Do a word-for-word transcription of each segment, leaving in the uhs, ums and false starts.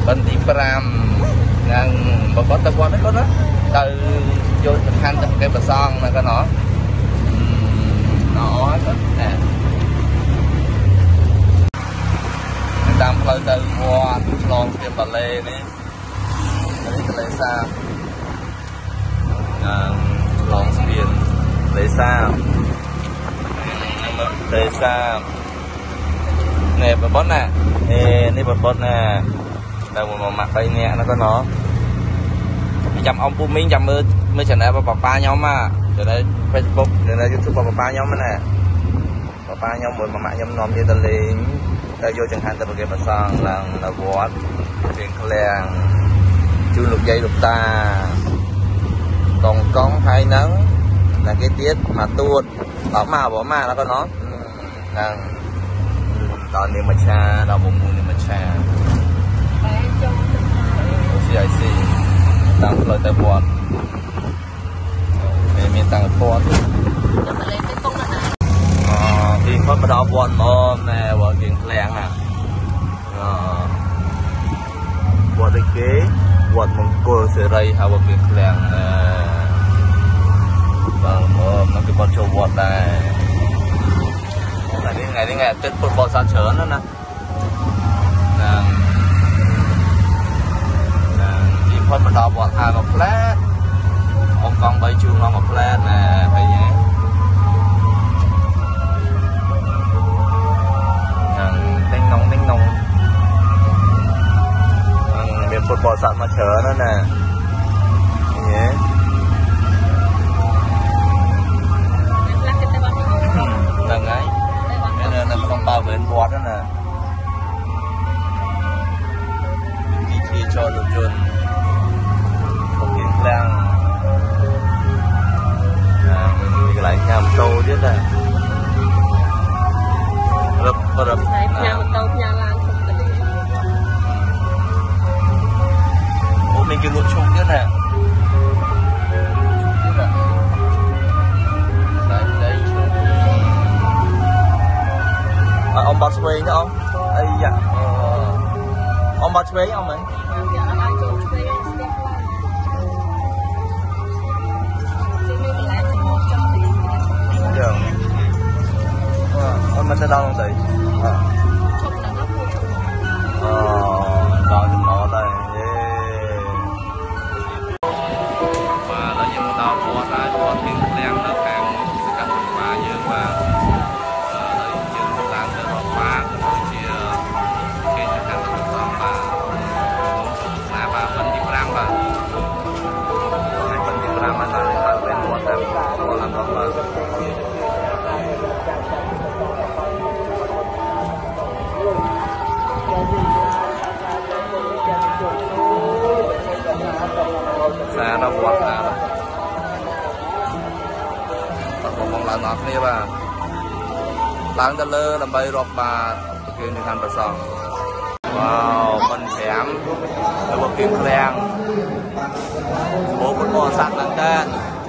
bên đi pram ngang một bó tơ quan đấy có đó từ vô thực hành trong cái bờ son này có nó nó nè đang plei từ qua long tiệm bà lê này đây là lê sa long tiền lê sa lê sa nè bờ bốt nè nè đây bờ bốt nè đâu mà mặt đây nè nó có nó chăm ông Pu Minh chăm mới mới trở lại vào ba nhóm mà trở lại Facebook trở lại YouTube vào ba nhóm này vào ba nhóm một mà mạng nhóm nhóm như tên lính đã vô chẳng hạn từ cái mặt sang là là vót tiền khang chưa lục dây lục ta còn con hai nắng là cái tiết mà tuột bỏ mà bỏ mà nó có nó đang tao niệm mà cha đào bụng niệm mà cha gì gì tăng lời tay buồn để mình tăng buồn tiền có bắt đầu buồn mồm nè buồn tiền lẹng nè buồn cái kế buồn mông cô sợi dây hay buồn tiền lẹng vâng mồm nó cái con trâu buồn này là đi ngày đi ngày tết bột bò san chớn nữa nèคนมาดอกบอลทางกับแพร่องกองใบจูงเรากับแพร่nè phải nhé đánh nóng đánh nóng miền bột bò sẵn mà chở nữa nè nhé lần ấy nên là không bao bên bọt nữa nè đi thi cho được chuẩn đang cái lại nhà một tô chứ này rập rập nhà một tô nhà lan không có gì bố mình kêu một chung chứ này đây đây à, ông bắt xuôi nhá ông ấy dạ ông bắt xuôi ông ấy mình sẽ đau không đấy đau trong nó đây và nó dùng đau qua ra qua tiếng đen nó càng sẽ cắt qua như và lấy chân làm cho nó phá rồi chia cái cho càng nó xong và là bà vẫn đi ram và này vẫn đi ram mà là bên buồn em có làm không mà xa nó quật là tập một con lợn ngọt này bà lợn ta lơ làm bay rọp bà kia đi thành bà sòn wow mình xẻm là một kim khang bố một con sắt lần ta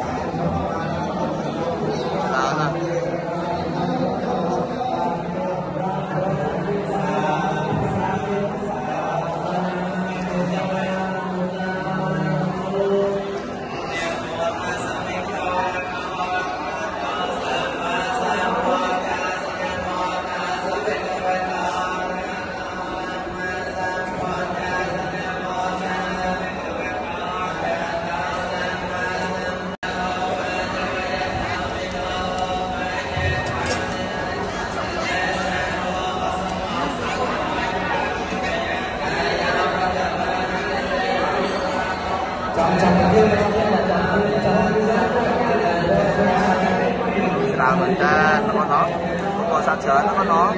là mình ta nó có nó có sát chở nó có nó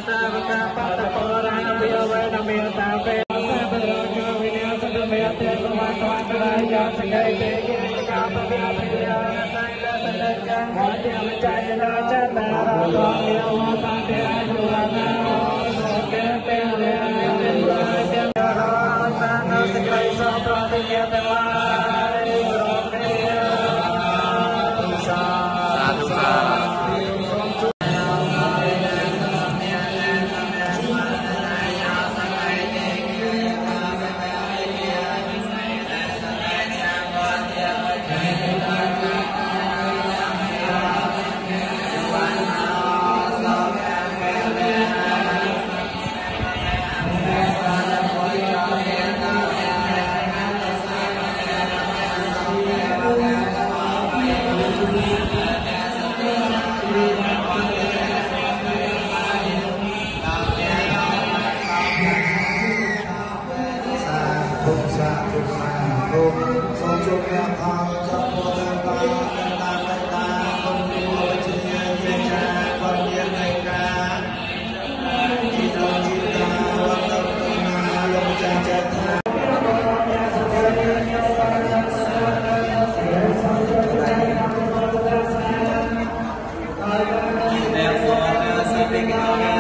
Therefore, as we begin